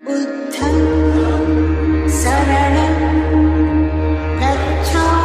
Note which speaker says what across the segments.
Speaker 1: बुद्धं शरणं गच्छामि।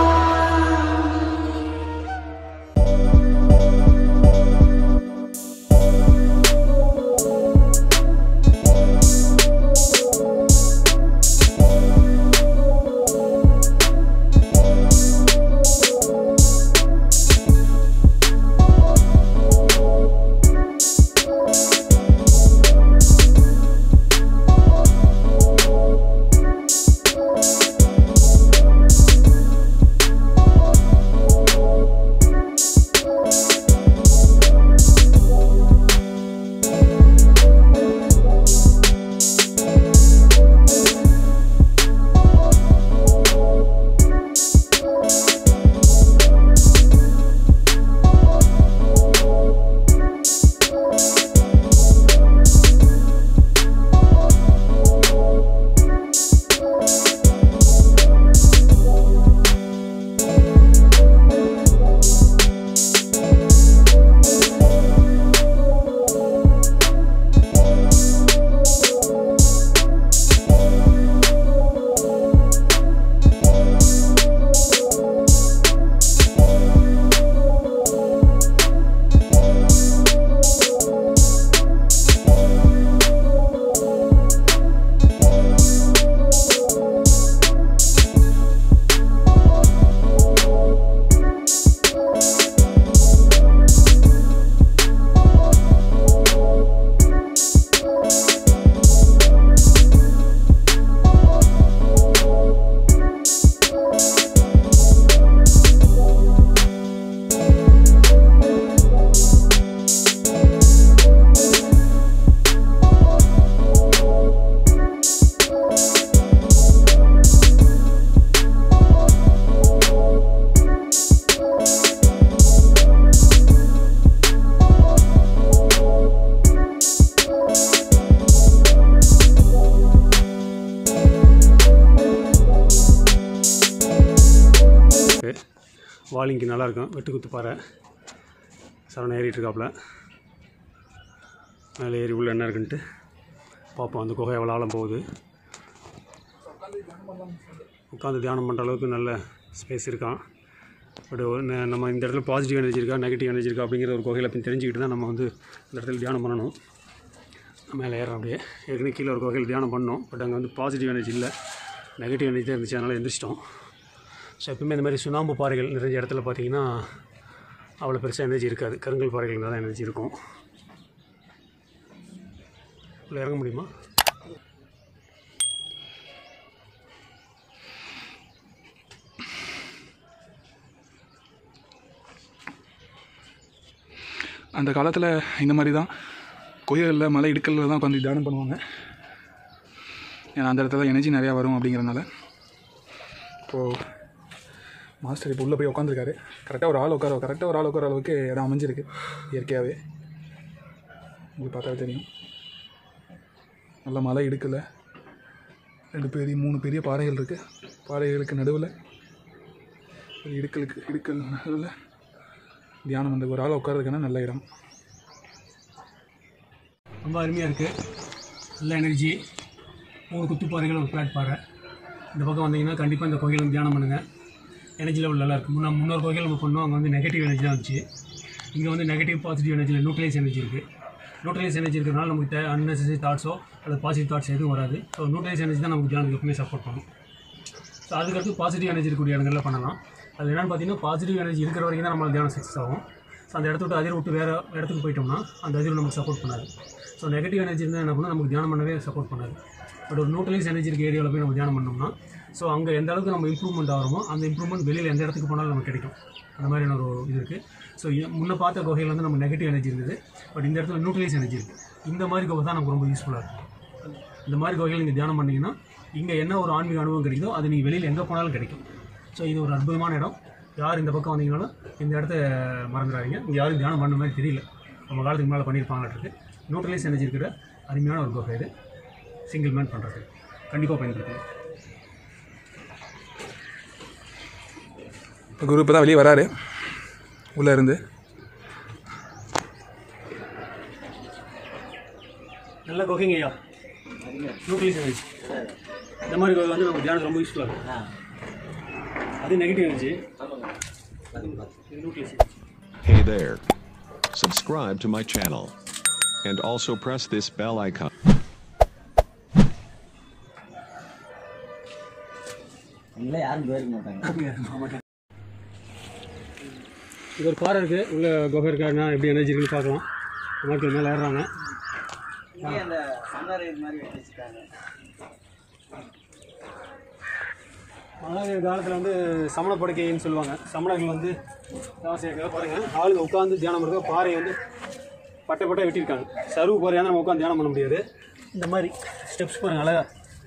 Speaker 2: வாலிங்க்கு நல்லாயிருக்கும். வெட்டுக்குத்து பாறை சரவணன் ஏறிட்டு இருக்காப்புல. மேலே ஏறி உள்ள என்ன இருக்குன்ட்டு பார்ப்போம். அந்த குகை எவ்வளோ ஆழம் போகுது. உட்காந்து தியானம் பண்ணுற அளவுக்கு நல்ல ஸ்பேஸ் இருக்கான். பட் நம்ம இந்த இடத்துல பாசிட்டிவ் எனர்ஜி இருக்கா நெகட்டிவ் எனர்ஜி இருக்கா அப்படிங்கிற ஒரு குகையில் அப்படி தெரிஞ்சுக்கிட்டு தான் நம்ம வந்து இந்த இடத்துல தியானம் பண்ணணும். மேலே ஏறோம். அப்படியே ஏற்கனவே கீழே ஒரு குகையில் தியானம் பண்ணோம். பட் அங்கே வந்து பாசிட்டிவ் எனர்ஜி இல்லை, நெகட்டிவ் எனர்ஜி தான் இருந்துச்சு. அதனால் எந்திரிச்சிட்டோம். ஸோ எப்பவுமே இந்த மாதிரி சுண்ணாம்பு பாறைகள் நிறைய இடத்துல பார்த்திங்கன்னா அவ்வளோ பெருசாக எனர்ஜி இருக்காது. கருங்கல் பாறைகள் தான் எனர்ஜி இருக்கும். இல்லை இறங்க முடியுமா?
Speaker 3: அந்த காலத்தில் இந்த மாதிரி தான் கோயில்களில் மலை இடுக்கலில் தான் உட்காந்து தியானம் பண்ணுவாங்க. ஏன்னா அந்த இடத்துல எனர்ஜி நிறையா வரும் அப்படிங்கிறனால. இப்போது மாஸ்டர் இப்போ உள்ளே போய் உட்காந்துருக்காரு. கரெக்டாக ஒரு ஆள் உட்கார அளவுக்கு இடம் அமைஞ்சிருக்கு இயற்கையாகவே. உங்களுக்கு பார்த்தாவே தெரியும். நல்ல மலை இடுக்கல 3 பெரிய பாறைகள் இருக்குது. பாறைகளுக்கு நடுவில் இடுக்கல் நடுவில் தியானம் வந்து ஒரு ஆள் உட்காரதுக்கான நல்ல இடம்.
Speaker 2: ரொம்ப அருமையாக இருக்குது. நல்ல எனர்ஜி. 3 குத்துப்பாறைகள், ஒரு ஃப்ளாட் பாறை. இந்த பக்கம் வந்தீங்கன்னா கண்டிப்பாக இந்த கோயிலில் தியானம் பண்ணுங்கள். எனர்ஜி லெவல் நல்லா இருக்குது. முன்னொரு கோயில் நம்ம பண்ணோம். அங்கே வந்து நெகட்டிவ் எனர்ஜி தான் இருந்துச்சு. இங்கே வந்து நெகட்டிவ் பாசிட்டிவ் எனர்ஜியில் நியூட்ரலைஸ் எனர்ஜி இருக்குது. நியூட்ரலைஸ் எனர்ஜி இருக்கிறனால நமக்கு அன்னெசரி தாட்ஸோ அல்லது பாசிட்டிவ் தாட்ஸ் எதுவும் வராது. ஸோ நியூட்ரலைஸ் எனர்ஜி தான் நமக்கு தியானத்துக்கு எப்பவுமே சப்போர்ட் பண்ணும். ஸோ அதுக்கடுத்து பாசிட்டிவ் எனர்ஜி இருக்கக்கூடிய இடங்களில் பண்ணலாம். அது என்னென்னு பார்த்தீங்கன்னா, பாசிட்டிவ் எனர்ஜி இருக்கிற வரைக்கும் தான் நம்மளால் தியானம் சக்ஸஸ் ஆகும். ஸோ அந்த இடத்த விட்டு அதிர் விட்டு வேறு இடத்துக்கு போயிட்டோம்னா அந்த அதிர் நமக்கு சப்போர்ட் பண்ணாது. ஸோ நெகட்டிவ் எனர்ஜி இருந்தால் என்ன பண்ணால் நமக்கு தியானம் பண்ணவே சப்போர்ட் பண்ணாது. பட் ஒரு நியூட்ரலைஸ் எனர்ஜி இருக்க ஏரியாவில் போய் நம்ம தியானம் பண்ணோம்னா ஸோ அங்கே எந்த அளவுக்கு நம்ம இம்ப்ரூவ்மெண்ட் ஆகிறோமோ அந்த இம்ப்ரூவ்மெண்ட் வெளியில் எந்த இடத்துக்கு போனாலும் நமக்கு கிடைக்கும். அந்த மாதிரியான ஒரு இது இருக்குது. ஸோ முன்ன பார்த்த குகையில் வந்து நம்ம நெகட்டிவ் எனர்ஜி இருந்தது. பட் இந்த இடத்துல நியூட்ரலைஸ் எனர்ஜி இருக்குது. இந்த மாதிரி குகை தான் நமக்கு ரொம்ப யூஸ்ஃபுல்லாக இருக்கும். இந்த மாதிரி குகையில் நீங்கள் தியானம் பண்ணிங்கன்னா இங்கே என்ன ஒரு ஆன்மீக அனுபவம் கிடைக்குதோ அது நீங்கள் வெளியில் எங்கே போனாலும் கிடைக்கும். ஸோ இது ஒரு அற்புதமான இடம். யார் இந்த பக்கம் வந்தீங்கனாலும் இந்த இடத்த மறந்துடாதீங்க. இங்கே யாரும் தியானம் பண்ண மாதிரி தெரியல. நம்ம காலத்துக்கு மேலே பண்ணியிருப்பாங்கன்றது நியூட்ரலைஸ் எனர்ஜி இருக்கிற அருமையான ஒரு குகை இது. சிங்கிள் மேன் பண்ணுறது கண்டிப்பாக பயன்படுத்துங்க.
Speaker 3: குரு இப்போ தான் வெளியே வராரு உள்ளே இருந்து.
Speaker 2: நல்ல குகைங்க ஐயா. Nucleus energy. இந்த மாதிரி வந்து நமக்கு தியானம் ரொம்ப யூஸ்ஃபுல்லாக இருக்கும். அது நெகட்டிவ் எனர்ஜி, இது nucleus energy.
Speaker 1: Hey there. Subscribe to my channel. And also press this bell icon.
Speaker 2: இது ஒரு பாறை இருக்குது, உள்ள குகை இருக்காருன்னா எப்படி எனர்ஜி இருக்குன்னு பார்க்கலாம். மக்கள் மேலே ஏறுறாங்க. மகாவீர் காலத்தில் வந்து சமண படுக்கைன்னு சொல்லுவாங்க. சமணர்கள் வந்து பாருங்கள், ஆளுங்க உட்காந்து தியானம் பண்ணுறது பாறையை வந்து பட்டை பட்டை வெட்டியிருக்காங்க. சருவு பாறையாக நம்ம உட்காந்து தியானம் பண்ண முடியாது. இந்த மாதிரி ஸ்டெப்ஸ் பாருங்கள் அழகாக.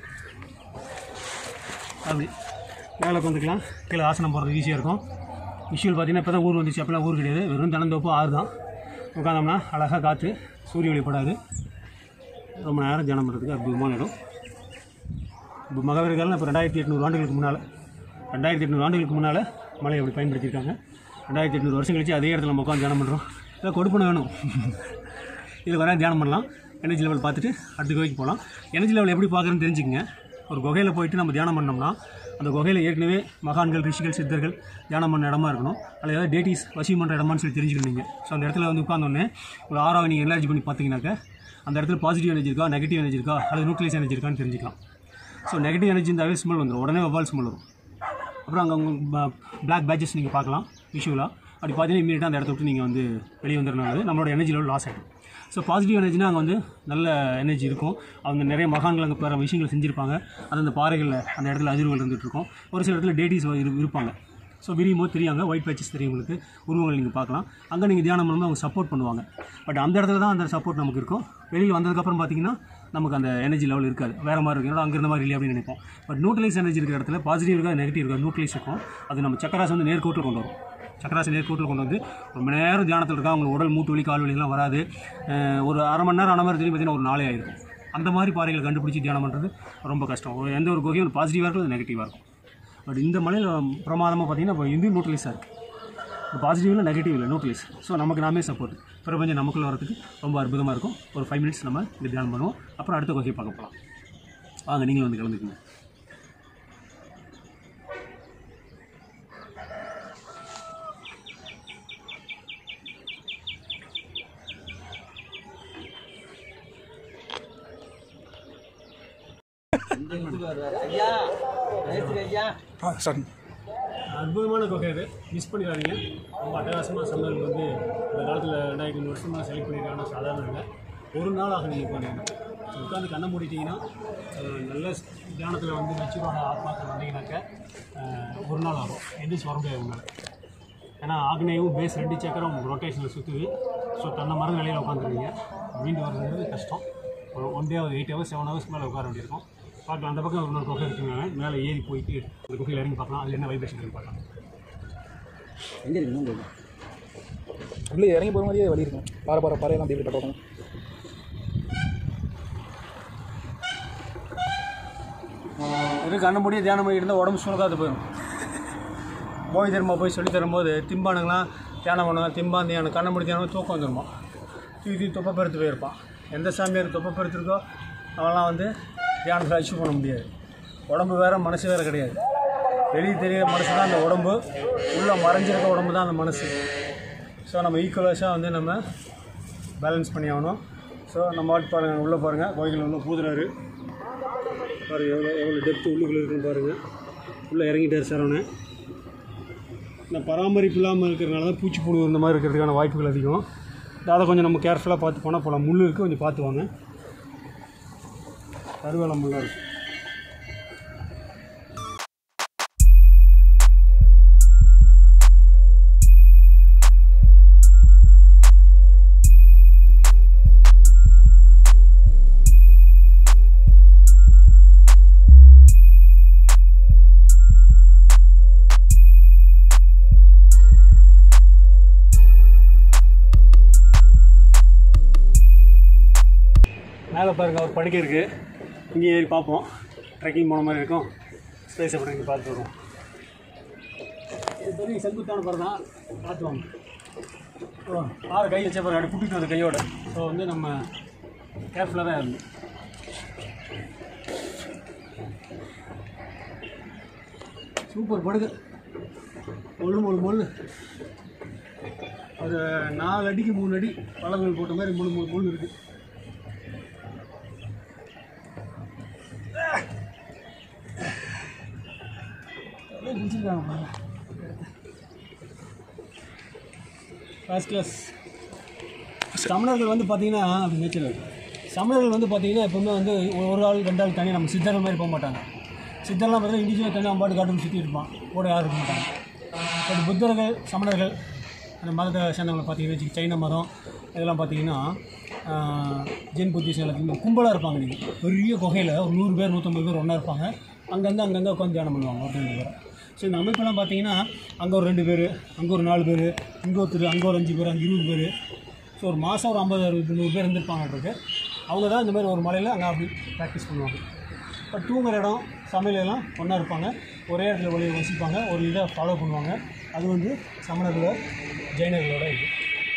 Speaker 2: அப்படி மேலே உட்காந்துக்கலாம், கீழே ஆசனம் போடுறது ஈஸியாக இருக்கும். விஷுவல் பார்த்திங்கன்னா இப்போ தான் ஊர் வந்துச்சு, அப்போலாம் ஊர் கிடையாது, வெறும் தினந்தோப்பு ஆறு தான். உட்காந்தோம்னா அழகாக காற்று, சூரிய ஒளிப்படாது, ரொம்ப நேரம் தியானம் பண்ணுறதுக்கு அற்புதமான இடம். இப்போ மகாவீர் காலம் இப்போ 2800 ஆண்டுகளுக்கு முன்னால் 2800 ஆண்டுகளுக்கு முன்னால் மலையை அப்படி பயன்படுத்தியிருக்காங்க. 2800 வருஷம் கழிச்சு அதே இடத்துல நம்ம உட்காந்து தியானம் பண்ணுறோம். இதை கொடுப்பன வேணும். இதில் வர தியானம் பண்ணலாம். எனர்ஜி லெவல் பார்த்துட்டு அடுத்த குகைக்கு போகலாம். எனர்ஜி லெவல் எப்படி பார்க்குறதுன்னு தெரிஞ்சுக்கங்க. ஒரு குகையில் போயிட்டு நம்ம தியானம் பண்ணோம்னா அந்த குகையில் ஏற்கனவே மகான்கள், ரிஷிகள், சித்தர்கள் தியானம் பண்ண இடமா இருக்கணும். அதில் ஏதாவது டேட்டிஸ் வசியம் பண்ணுற இடமான்னு சொல்லி தெரிஞ்சுக்கணும் நீங்கள். ஸோ அந்த இடத்துல வந்து உட்காந்தோடனே ஒரு ஆறாவை நீங்கள் எனர்ஜி பண்ணி பார்த்தீங்கன்னாக்க அந்த இடத்துல பாசிட்டிவ் எனர்ஜி இருக்கா, நெகட்டிவ் எனர்ஜி இருக்கா, அல்லது நியூக்ளியஸ் எனர்ஜி இருக்கான்னு தெரிஞ்சுக்கலாம். ஸோ நெகட்டிவ் எனர்ஜி இருந்தாவே ஸ்மெல் வந்துடும், உடனே வவால் ஸ்மெல் வரும். அப்புறம் அங்கே உங்கள் பிளாக் பேட்சஸ் நீங்கள் பார்க்கலாம் விஷுவலாக. அப்படி பார்த்தீங்கன்னா இமீடியட்டாக அந்த இடத்த விட்டு நீங்கள் வந்து வெளியே வந்துடுறனால நம்மளோட எனர்ஜி லெவல் லாஸ் ஆகிடும். ஸோ பாசிட்டிவ் எனர்ஜினா அங்கே வந்து நல்ல எனர்ஜி இருக்கும். அவங்க நிறைய மகான்கள் அங்கே வேறு விஷயங்கள் செஞ்சுருப்பாங்க. அது அந்த பாறைகளில் அந்த இடத்துல அதிர்வுகள் இருந்துகிட்ருக்கும். ஒரு சில இடத்துல டேட்டிஸ் இருப்பாங்க. ஸோ விரியும் போது தெரியாங்க, ஒயிட் பேச்சஸ் தெரியும் உங்களுக்கு, உருவங்கள் நீங்கள் பார்க்கலாம். அங்கே நீங்கள் தியானம் பண்ணும்போது அவங்க சப்போர்ட் பண்ணுவாங்க. பட் அந்த இடத்துல தான் அந்த சப்போர்ட் நமக்கு இருக்கும். வெளியில் வந்ததுக்கப்புறம் பார்த்தீங்கன்னா நமக்கு அந்த எனர்ஜி லெவல் இருக்காது, வேறு மாதிரி இருக்கும். ஏன்னா அங்கே இருந்த மாதிரி இல்லை அப்படின்னு நினைப்போம். பட் நியூட்ரலைஸ் எனர்ஜி இருக்கிற இடத்துல பாசிட்டிவ் இருக்கா, நெகட்டிவ் இருக்கா, நியூட்ரலைஸ் இருக்கும். அது நம்ம சக்கராசை வந்து நேர்கோட்டில் கொண்டு வரும். சக்கராசி நேர்கோட்டில் கொண்டு வந்து ரொம்ப நேரம் தியானத்தில் இருக்கா, அவங்களுக்கு உடல் மூட்டு வலி, கால் வலிலாம் வராது. ஒரு அரை மணி நேரம் ஆன மாதிரி தெரியும், பார்த்தீங்கன்னா ஒரு நாளே ஆகிருக்கும். அந்த மாதிரி பாறைகளை கண்டுபிடிச்சி தியானம் பண்ணுறது ரொம்ப கஷ்டம். எந்த ஒரு குகையும் பாசிட்டிவாக இருக்கும், அது நெகட்டிவாக இருக்கும். பட் இந்த மலையில் பிரமாதமாக பார்த்தீங்கன்னா இப்போ இது நியூட்ரலைஸாக இருக்குது. பாசிட்டிவ் இல்லை, நெகட்டிவ் இல்லை, நியூட்ரலைஸ். ஸோ நமக்கு நாமே சப்போர்ட். பிரபஞ்சம் நமக்குள்ளே வரதுக்கு ரொம்ப அற்புதமாக இருக்கும். ஒரு 5 மினிட்ஸ் நம்ம இந்த தியானம் பண்ணுவோம். அப்புறம் அடுத்த குகையை பார்க்க போகலாம். வாங்க, நீங்களும் வந்து கலந்துக்குங்க. அற்புதமான குகை அது, மிஸ் பண்ணிடாதீங்க. ரொம்ப அட்டகாசமாக சம்மருக்கு வந்து இந்த காலத்தில் 2500 வருஷமாக செலக்ட் பண்ணியிருக்காங்கன்னா சாதாரண இல்லை. ஒரு நாள் ஆகும் நீங்கள் போனீங்கன்னா. உட்காந்து கண்ணை மூடிட்டிங்கன்னா நல்ல தியானத்தில் வந்து மெச்சூரான ஆத்மாக்கள் வந்தீங்கன்னாக்க ஒரு நாள் ஆகும், எந்திரிச்சு வர முடியாது உங்களால். ஏன்னா ஆக்னேயும் பேஸ் 2 சக்கரம் ரொட்டேஷனில் சுற்றுது. ஸோ தன்னை மரம் நிலையில் உட்காந்துருவீங்க. மீண்டு வர்றது கஷ்டம். ஒரு 1 டே 8 ஹவர்ஸ் 7 ஹவர்ஸ் மேலே உட்கார வேண்டியிருக்கும். பார்க்கலாம். அந்த பக்கம் இன்னொரு குகை இருக்குங்க, மேலே ஏறி போயிட்டு அந்த குகையில் இறங்கி பார்க்கலாம். அதில் என்ன வைப்ரேஷன் இருக்குன்னு பார்க்கலாம்.
Speaker 4: எங்கே இருக்குன்னு
Speaker 3: உள்ளே இறங்கி போகிற மாதிரியே வழி இருக்கும். பாறையெல்லாம் அப்படி பார்க்கணும்.
Speaker 2: இது கண்ண முடிய தியானம் பண்ணி இருந்தால் உடம்பு சுருக்காது போயிடும். போய் தருமா போய் சொல்லி தரும்போது திம்பானுங்களாம் தியானம் பண்ணுவாங்க. திம்பான் தியானம் கண்ண முடி தியானம் தூக்கம் வந்துடுமா, தூக்கி தொப்பை பெருத்து போயிருப்பான். எந்த சாமியார் தொப்பை பெருத்துருக்கோ அவெல்லாம் வந்து தியானத்தில் அச்சீவ் பண்ண முடியாது. உடம்பு வேறு, மனசு வேறு கிடையாது. வெளியே தெரிகிற மனசு தான் அந்த உடம்பு, உள்ளே மறைஞ்சிருக்க உடம்பு தான் அந்த மனசு. ஸோ நம்ம ஈக்குவலாஸாக வந்து நம்ம பேலன்ஸ் பண்ணி ஆகணும். ஸோ நம்ம வாட்டு பாருங்கள், உள்ளே பாருங்கள், கோயிலில் உள்ள பூதுறாரு பாருங்கள், எவ்வளோ டெப்த்து உள்ளுக்குள்ளே இருக்குன்னு பாருங்கள். உள்ளே இறங்கிட்டார் சரவணை. இந்த பராமரிப்பு இல்லாமல் இருக்கிறதுனால தான் பூச்சி புழு இந்த மாதிரி இருக்கிறதுக்கான வாய்ப்புகள் அதிகம். அதை கொஞ்சம் நம்ம கேர்ஃபுல்லாக பார்த்து போகலாம். முள் இருக்குது, கொஞ்சம் பார்த்து வாங்க. கருவேல முள்ளாக இருக்குது. மேலே பாருங்கள், ஒரு படுக்கை இருக்குது. இங்கே ஏறி பார்ப்போம். ட்ரெக்கிங் போன மாதிரி இருக்கும். ஸ்பேஸை படுக்கை பார்த்து வருவோம். இது பெரிய செங்குத்தான பாரு தான், பார்த்து வாங்க. ஸோ பாரு கை வச்ச பாரு, அப்படி கூட்டிகிட்டு வந்து கையோட. ஸோ வந்து நம்ம கேர்ஃபுல்லாக தான் இருந்தோம். சூப்பர் படுகை, முள்ளு ஒரு 4 அடிக்கு 3 அடி பழங்கள் போட்ட மாதிரி முள்ளு இருக்குது. First class. சமணர்கள் வந்து பார்த்தீங்கன்னா அப்படி நேச்சுரல். சமணர்கள் வந்து பார்த்தீங்கன்னா எப்பவுமே வந்து ஒரு ஆள் 2 ஆள் தனியாக நம்ம சித்தர்கள் மாதிரி போக மாட்டாங்க. சித்தர்லாம் பார்த்தீங்கன்னா இண்டிவிஜுவல் தனியாக பாட்டு காட்டு சுற்றி இருப்பான், கூட யாரும் இருக்க மாட்டாங்க. பட் புத்தர்கள், சமணர்கள், அந்த மதத்தை சேர்ந்தவங்களை பார்த்தீங்கன்னா சைன மதம் இதெல்லாம் பார்த்தீங்கன்னா ஜென் புத்திசம் எல்லாத்தையும் கும்பலாக இருப்பாங்க. நீங்கள் பெரிய குகையில் ஒரு 100 பேர் 150 பேர் ஒன்றா இருப்பாங்க. அங்கங்கே உட்காந்து தியானம் பண்ணுவாங்க ஒரு 2 பேர். ஸோ இந்த அமைப்பெல்லாம் பார்த்தீங்கன்னா அங்கே ஒரு 2 பேர், அங்கே ஒரு 4 பேர், இங்கே ஒருத்தர், அங்கே ஒரு 5 பேர், அங்கே 20 பேர். ஸோ ஒரு மாதம் ஒரு 50-60-100 பேர் இருந்திருப்பாங்கன்றது. அவங்க தான் இந்த மாதிரி ஒரு மலையில் அங்கே அப்படி ப்ராக்டிஸ் பண்ணுவாங்க. இப்போ தூங்குற இடம், சமையலெல்லாம் ஒன்றா இருப்பாங்க, ஒரே இடத்துல வசிப்பாங்க, ஒரு இதை ஃபாலோ பண்ணுவாங்க. அது வந்து சமணர்களோட ஜெயினர்களோட இது.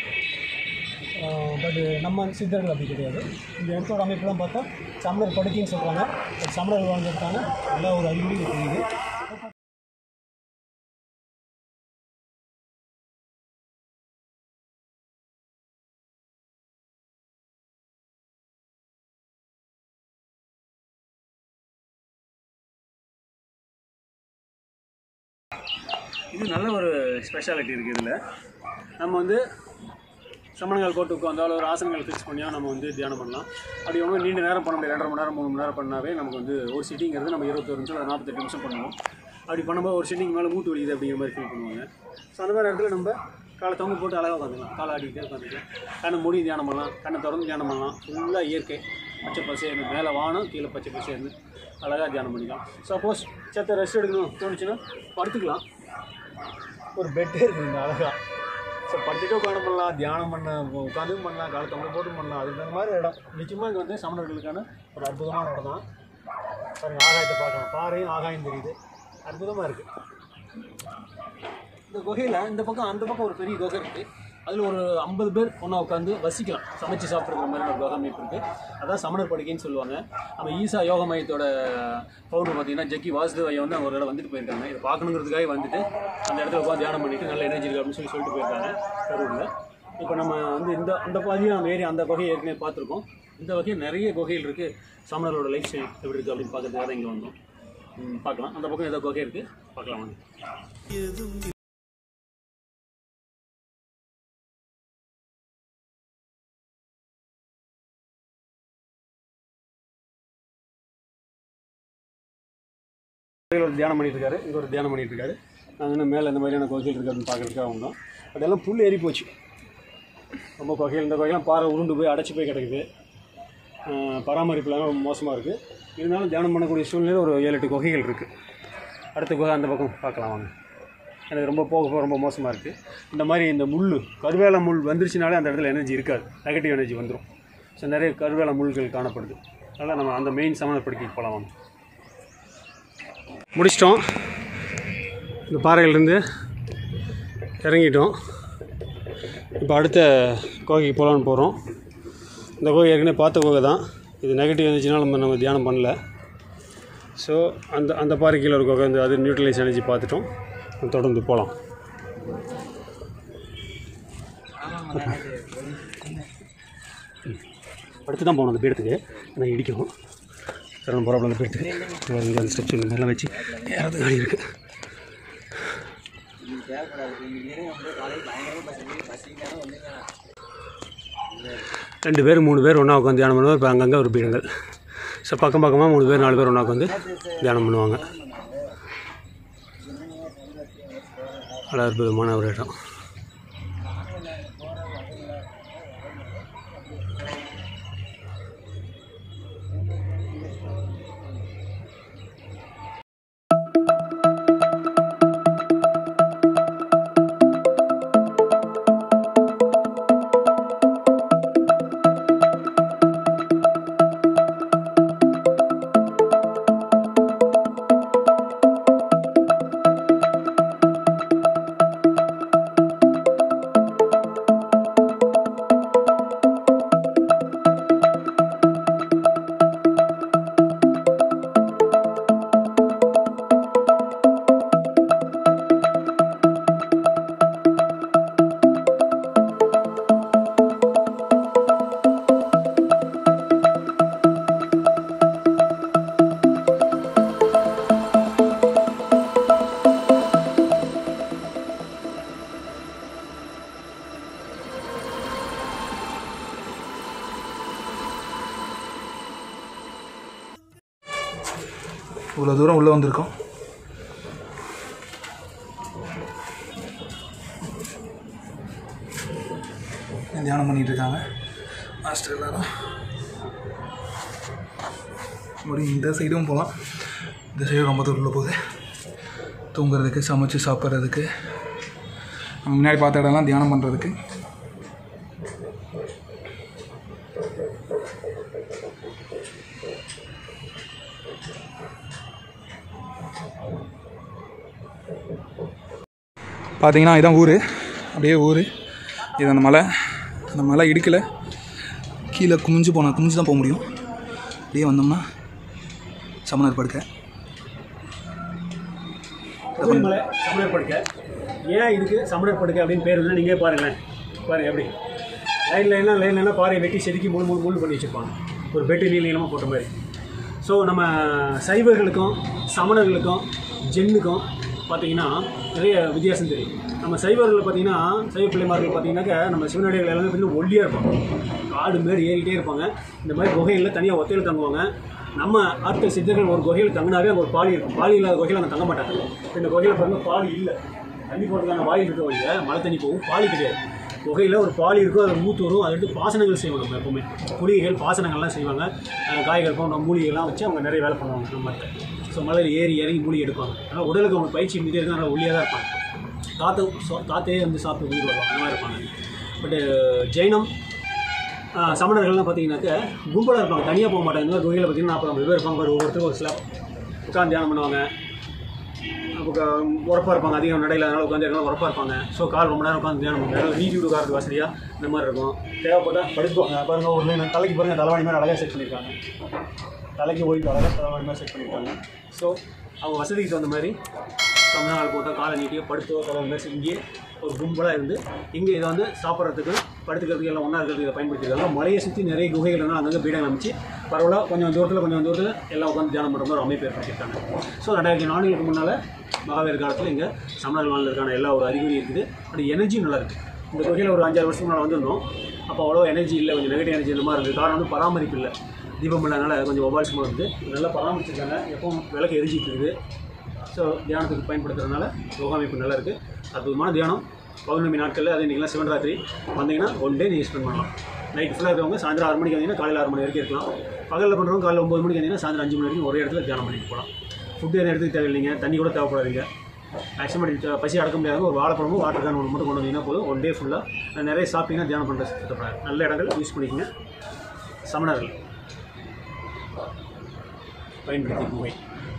Speaker 2: பட் நம்ம சித்தர்கள் அப்படி கிடையாது. இந்த இடத்தோட அமைப்பெல்லாம் பார்த்தா சமணர் படுக்கைன்னு சொல்கிறாங்க. பட் சமணர்கள் வாழ்ந்ததுக்கான எல்லா ஒரு அறிகுறி தெரியுது. இது நல்ல ஒரு ஸ்பெஷாலிட்டி இருக்குது. இதில் நம்ம வந்து சமணங்கள் போட்டு உட்காந்தாலும் ஒரு ஆசனங்கள் ஃபிக்ஸ் பண்ணியாக நம்ம வந்து தியானம் பண்ணலாம். அப்படி ஒன்றும் நீண்ட நேரம் பண்ண முடியாது. 2.5 மணி நேரம் 3 மணி நேரம் பண்ணாவே நமக்கு வந்து ஒரு சிட்டிங்கிறது நம்ம 21 நிமிஷம் 48 நிமிஷம் பண்ணுவோம். அப்படி பண்ணும்போது ஒரு சிட்டிங் மேலே மூட்டு வலிக்குது அப்படிங்கிற மாதிரி ஃபீல் பண்ணுவாங்க. ஸோ அந்த மாதிரி இடத்துல நம்ம காலை தொங்க போட்டு அழகாக உட்காந்துக்கலாம், காலை ஆடிக்கிட்டே உட்காந்துக்கலாம். கண்ணை மூடி தியானம் பண்ணலாம், கண்ணை திறந்து தியானம் பண்ணலாம். ஃபுல்லாக இயற்கை, பச்சை பசேர்னு, மேலே வானம் கீழே பச்சை பசேர்னு அழகாக தியானம் பண்ணிக்கலாம். சப்போஸ் சத்த ரெஸ்ட் எடுக்கணும் தோணுச்சுன்னா படுத்துக்கலாம். ஒரு பெட்டே இருக்குதுங்க அழகாக. ஸோ படுத்துட்டே உட்காந்து பண்ணலாம், தியானம் பண்ண உட்காந்தும் பண்ணலாம், காலை தொங்க போட்டும் பண்ணலாம். அதுக்கு அந்த மாதிரி இடம் நிச்சயமாக இங்கே வந்து சமணர்களுக்கான ஒரு அற்புதமான இடம் தான். பாருங்கள், ஆகாயத்தை பார்க்கலாம், பாறையும் ஆகாயம் தெரியுது, அற்புதமாக இருக்குது. இந்த குகையில் இந்த பக்கம் அந்த பக்கம் ஒரு பெரிய குகை இருக்குது. அதில் ஒரு 50 பேர் ஒன்றா உட்காந்து வசிக்கலாம், சமைச்சு சாப்பிட்ற மாதிரி ஒரு குகை அமைப்பு இருக்குது. அதான் சமணர் படுக்கைன்னு சொல்லுவாங்க. நம்ம ஈசா யோக மையத்தோட பவுடர் பார்த்தீங்கன்னா ஜக்கி வாசுதேவ் ஐயா வந்து அவங்க ஒரு இடம் வந்துட்டு போயிருக்காங்க. இதை பார்க்கணுங்கிறதுக்காக வந்துட்டு அந்த இடத்துல உட்காந்து தியானம் பண்ணிட்டு நல்ல எனர்ஜி இருக்குது அப்படின்னு சொல்லிட்டு போயிருக்காங்க கரூரில். இப்போ நம்ம வந்து அந்த பாதியும் நம்ம ஏறி அந்த குகையை ஏற்கனவே பார்த்துருக்கோம். இந்த வகையில் நிறைய குகைகள் இருக்குது. சமணரோட லைஃப் ஸ்டைல் எப்படி இருக்குது அப்படின்னு பார்க்கறதுக்காக தான் இங்கே வந்தோம். பார்க்கலாம், அந்த பக்கம் ஏதோ குகை இருக்குது, பார்க்கலாம் வாங்க. ஒரு தியானம் பண்ணிட்டு இருக்காரு, இங்கே ஒரு தியானம் பண்ணிட்டு இருக்காரு. நாங்கள் இன்னும் மேலே இந்த மாதிரியான கோயில் இருக்குது அப்படின்னு பார்க்குறதுக்காக வந்தோம். அதெல்லாம் புல் ஏறி போச்சு ரொம்ப. கோயில் இந்த கோயிலாம் பாறை உருண்டு போய் அடைச்சி போய் கிடக்குது. பராமரிப்புலாம் மோசமாக இருக்குது. இருந்தாலும் தியானம் பண்ணக்கூடிய சூழ்நிலையில் ஒரு 7-8 குகைகள் இருக்குது. அடுத்த குகை அந்த பக்கம் பார்க்கலாம் வாங்க. எனக்கு ரொம்ப போக ரொம்ப மோசமாக இருக்குது. இந்த மாதிரி இந்த முள், கருவேல முள் வந்துருச்சுனாலே அந்த இடத்துல எனர்ஜி இருக்காது, நெகட்டிவ் எனர்ஜி வந்துடும். ஸோ நிறைய கருவேல முள்கள் காணப்படுது. அதனால் நம்ம அந்த மெயின் சமண படுக்கைக்கு போகலாம் வாங்க. முடிச்சிட்டோம். இந்த பாறையிலேருந்து இறங்கிட்டோம். இப்போ அடுத்த கோகைக்கு போகலான்னு போகிறோம். இந்த கோகை ஏற்கனவே பார்த்த கோகை தான். இது நெகட்டிவ் எனர்ஜினால் நம்ம தியானம் பண்ணல. ஸோ அந்த பாறை கீழே ஒரு கோகை வந்து அது நியூட்ரலைஸ் எனர்ஜி பார்த்துட்டோம். தொடர்ந்து போகலாம். அடுத்து தான் போகணும் அந்த பீடத்துக்கு. நான் இடிக்கணும் சிரமம் போகிறப்ப அந்த பீடத்துக்கு. இங்கே அந்த ஸ்டெப்ஸ் இந்த மாதிரிலாம் வச்சு ஏறது காலி இருக்குது. 2 பேர் 3 பேர் ஒன்றா உட்காந்து தியானம் பண்ணுவாங்க. இப்போ அங்கங்கே ஒரு பீடங்கள். ஸோ பக்கம் பக்கமாக 3 பேர் 4 பேர் ஒன்றா உட்காந்து தியானம் பண்ணுவாங்க. அவ்வளோ அற்புதமான ஒரு இடம்.
Speaker 3: தூரம் உள்ளே வந்திருக்கோம். தியானம் பண்ணிகிட்டு இருக்காங்க மாஸ்டர் எல்லாரும். மறுபடியும் இந்த சைடும் போகலாம். இந்த சைடும் ரொம்ப தூரம் உள்ள போகுது. தூங்குறதுக்கு, சமைச்சு சாப்பிட்றதுக்கு, நம்ம முன்னாடி பார்த்த இடம்லாம் தியானம் பண்ணுறதுக்கு. பார்த்தீங்கன்னா இதுதான் ஊர், அப்படியே ஊர். இது அந்த மலை இடுக்கலை, கீழே குமிஞ்சு தான் போக முடியும். அப்படியே வந்தோம்னா சமணர் படுக்கை.
Speaker 2: மலை சமணர் படுக்கை. ஏன் இதுக்கு சமணர் படுக்கை அப்படின்னு பேர் இருந்தால் நீங்களே பாருங்களேன். பாருங்கள் எப்படி லைன்லாம் பாறையை வெட்டி செதுக்கி முள் பண்ணி வச்சுருப்பாங்க, ஒரு பெட்டு நீளமாக போட்ட மாதிரி. ஸோ நம்ம சைவர்களுக்கும் சமணர்களுக்கும் ஜென்னுக்கும் பார்த்திங்கன்னா நிறைய வித்தியாசம் தெரியும். நம்ம சைவர்கள் பார்த்திங்கன்னா, சைவ பிள்ளைமார்கள் பார்த்திங்கனாக்கா நம்ம சிவனடிகள் எல்லாமே பார்த்திங்கன்னா ஒல்லியாக இருப்பாங்க, காடு மேடு ஏறிக்கிட்டே இருப்பாங்க. இந்த மாதிரி குகையில் தனியாக ஒத்தையில் தங்குவாங்க. நம்ம ஆட்கள் சித்தர்கள் ஒரு குகையில் தங்கினாவே அங்கே ஒரு பாலி இருக்கும். பாலி இல்லாத குகையில் அங்கே தங்க மாட்டாங்க. இந்த குகையில் பாருங்கள் பாலி இல்லை, தண்ணி போகிறதுக்கான வாயில் இருக்க வழியை மழை தண்ணி போகும், பாலி கிடையாது. குகையில் ஒரு பாலி இருக்கும், அதை ஊற்று வரும். அதை எடுத்து பாசனங்கள் செய்வாங்க. நம்ம எப்போவுமே குளிகைகள் பாசனங்கள்லாம் செய்வாங்க. காய்கள் போன்ற மூலிகைலாம் வச்சு அவங்க நிறைய வேலை பண்ணுவாங்க நம்மகிட்ட. ஸோ மலையில் ஏறி இறங்கி மூலிகை எடுப்பாங்க. அதனால் உடலுக்கு அவங்க பயிற்சி இருந்துகிட்டே இருக்கும், அதனால் ஒல்லியாக தான் இருப்பாங்க. காற்றே வந்து சாப்பிட்டு உயிர் வருவாங்க, அந்த மாதிரி இருப்பாங்க. பட்டு ஜெயினம் சமணர்கள்லாம் பார்த்தீங்கன்னாக்க கும்பலாக இருப்பாங்க, தனியாக போக மாட்டாங்க. இந்த மாதிரி குகையில் பார்த்தீங்கன்னா 40-50 பேர் இருப்பாங்க. ஒவ்வொருத்தரும் ஒரு ஸ்லாப் உட்காந்து தியானம் பண்ணுவாங்க. அப்போ உரப்பாக இருப்பாங்க, அதிகம் நடையில், அதனால் உட்காந்து உரப்பாக இருப்பாங்க. ஸோ கால் ரொம்ப நேரம் உட்காந்து தியானம் பண்ணுவாங்க. நீதி விடுக்காரது வசதியாக இந்த மாதிரி இருக்கும். தேவைப்பட்டால் படுத்துவாங்க. பாருங்கள், ஒரு தலைக்கு பாருங்கள், தலைவாணி மாதிரி அழகாக செட் பண்ணியிருக்காங்க. தலைக்கு ஓய்வு அழகாக தலைவாணி மாதிரி செட் பண்ணியிருக்காங்க. ஸோ அவங்க வசதிக்கு தகுந்த மாதிரி கொஞ்ச நாள் போட்டால் காலை நீட்டியோ படுத்தோ தலைவங்க இங்கே ஒரு கும்பலாக இருந்து இங்கே இதை வந்து சாப்பிட்றதுக்கு படுத்துக்கிறதுக்கு எல்லாம் ஒன்றா இருக்கிறதுக்கு இதை பயன்படுத்திருக்காங்க. மலையை சுற்றி நிறைய குகைகள் இருந்தால் அங்கங்கே பீடங்கள் அமைச்சு பரவலாக கொஞ்சம் தூரத்தில் எல்லாம் உட்காந்து தியானம் பண்ணுற மாதிரி அமைப்பு ஏற்படுத்தியிருக்காங்க. ஸோ 2000 ஆண்டுகளுக்கு முன்னால் மகாவீர் காலத்தில் இங்கே சமணர்கள் வாழ்ந்ததுக்கான எல்லா ஒரு அறிகுறி இருக்குது. பட் எனர்ஜி நல்லா இருக்குது. இந்த குகையில் ஒரு 5-6 வருஷத்துக்கு முன்னால் வந்திருந்தோம். அப்போ அவ்வளோ எனர்ஜி இல்லை, கொஞ்சம் நெகட்டிவ் எனர்ஜி இந்த மாதிரி இருக்குது. காரணம் வந்து பராமரிப்பு இல்லை, தீபம் இல்லாதனால கொஞ்சம் ஒபால்சமாக வந்து நல்லா பராமரிச்சிருக்காங்க. எப்பவும் விளக்கு எரிஞ்சிட்டு இருக்குது. ஸோ தியானத்துக்கு பயன்படுத்துறதுனால யோகா அமைப்பு நல்லா இருக்குது. அற்புதமான தியானம். பௌர்ணமி நாட்களில் அது இன்றைக்கெலாம் சிவன்ராத்திரி வந்தீங்கன்னா ஒன் டே நீங்கள் ஸ்பெண்ட் பண்ணலாம். நைட் ஃபுல்லாக இருக்கிறவங்க சாயந்தரம் 6 மணிக்கு வந்தீங்கன்னா காலையில் 6 மணி வரைக்கும் இருக்கலாம். பகலில் பண்ணுறவங்க காலையில் 9 மணிக்கு வந்தீங்கன்னா சாயந்தரம் 5 மணி வரைக்கும் ஒரே இடத்துல தியானம் பண்ணிட்டு போகலாம். ஃபுட்டு எதுவும் எடுத்துக்க தேவையில்லைங்க, தண்ணி கூட தேவைப்படாதீங்க. மேக்ஸிமம் பசி அடக்க முடியாத ஒரு வாழைப்பழமும் வாட்டர் கேன் ஒன்று மட்டும் கொண்டு வந்தீங்கன்னா போதும். ஒன் டே ஃபுல்லாக நிறைய சாப்பிட்டீங்கன்னா தியானம் பண்ணுற சுத்தப்படாது. நல்ல இடங்கள் யூஸ் பண்ணிக்கோங்க. சமணர்கள் பயன்படுத்தி குகை.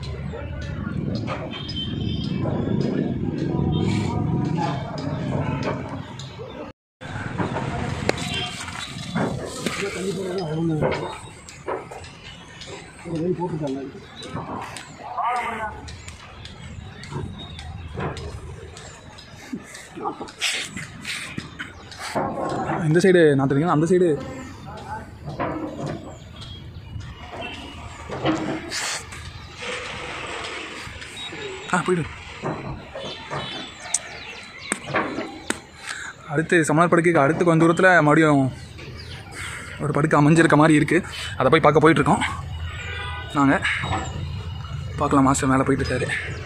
Speaker 2: கண்டிப்பாக அவங்க போட்டுருக்காங்க.
Speaker 3: இந்த சைடு நாற்றுறீங்க, அந்த சைடு போய்டு. அடுத்து சமணர் படுக்கைக்கு அடுத்து கொஞ்சம் தூரத்தில் மறுபடியும் ஒரு படுக்கை அமைஞ்சிருக்க மாதிரி இருக்குது. அதை போய் பார்க்க போயிட்டுருக்கோம். நாங்கள் பார்க்கலாம். மாஸ்டர் மேலே போயிட்டுருக்காரு.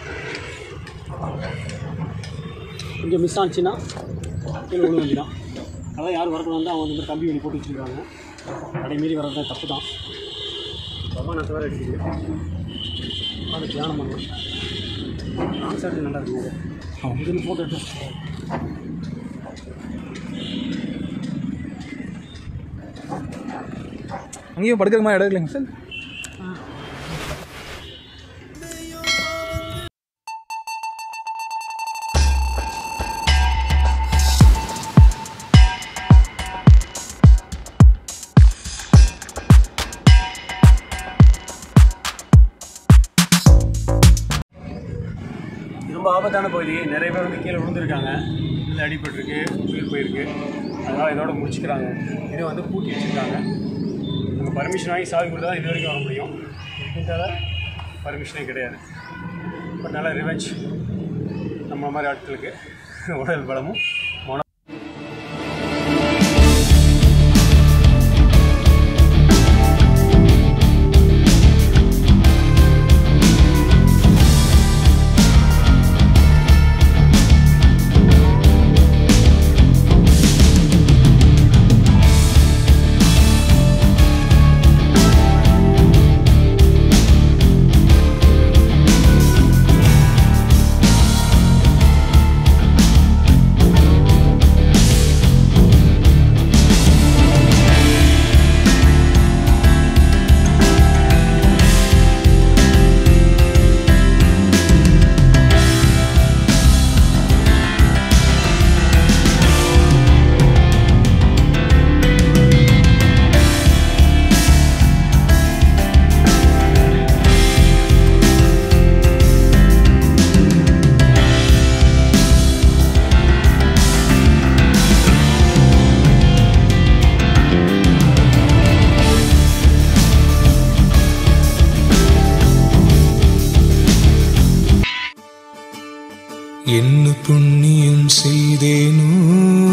Speaker 2: கொஞ்சம் மிஸ் ஆச்சுன்னா கீழே ஒன்று வந்துடும். அதான் யார் வரக்கூடாது வந்து அவங்க வந்து கம்பி வெளியே போட்டு வச்சுருக்காங்க. கடை மீறி வர்றது தான் தப்பு தான். ரொம்ப நான் தவிர அடிக்குது. அது தியானம் பண்ணலாம். கான்சர்ட் நல்லா இருக்குது. இதுன்னு ஃபோட்டோ எடுத்து
Speaker 3: அங்கேயும் படுக்கிறதுக்கு மாதிரி இடம் இல்லைங்க சார்.
Speaker 2: ரொம்ப ஆபத்தான பகுதி. நிறைய பேர் வந்து கீழே விழுந்துருக்காங்க, இல்லை அடிபட்டுருக்கு, உயிர் போயிருக்கு. அதனால் இதோட முடிச்சுக்கிறாங்க. இதை வந்து பூட்டி வச்சுருக்காங்க. நம்ம பர்மிஷன் வாங்கி சாவி கொடுத்தா தான் இது வரைக்கும் வர முடியும். இதுக்காக பர்மிஷனே கிடையாது. பட் நல்லா ரிவெஞ்ச் நம்ம மாதிரி ஆட்களுக்கு உடல் பலமும்
Speaker 5: என்ன புண்ணியம் செய்தேனோ